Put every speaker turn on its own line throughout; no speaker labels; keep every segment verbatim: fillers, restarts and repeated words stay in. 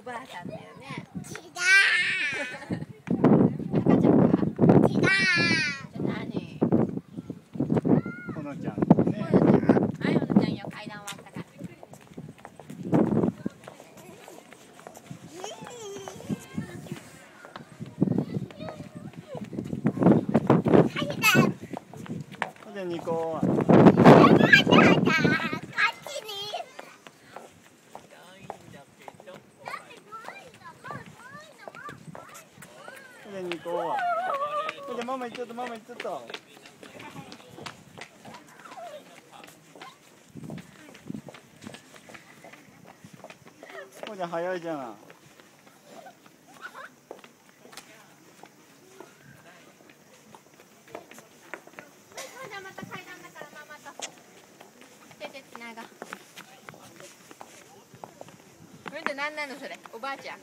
ばあさんだよね。
違う。
赤ちゃんか。
違う。
じゃあ何？
ほのちゃん
ほ
ね。
のちゃん。はい、ほのちゃんよ、階段終わったから。
じゃあニコは。じゃあニコは。じゃあママ行っちゃった、ママ行っちゃった。ほじゃ早いじゃん。
また階段だからママと手でつなが。うんと何なのそれ？おばあちゃん。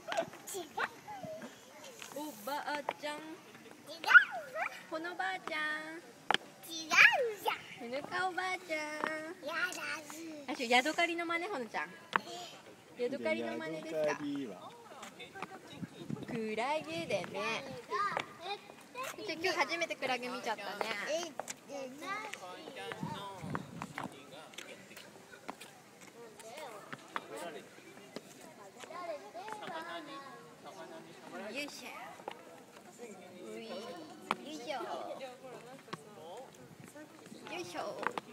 おばあちゃん。このばあちゃん。
違うじゃん。
ふぬかおばあちゃん。
やだし。
あ、ちょヤドカリの真似ほのちゃん。ヤドカリの真似ですか？クラゲでね。じゃあ今日初めてクラゲ見ちゃったね。よいしょ。うい、よいしょ。よいしょ。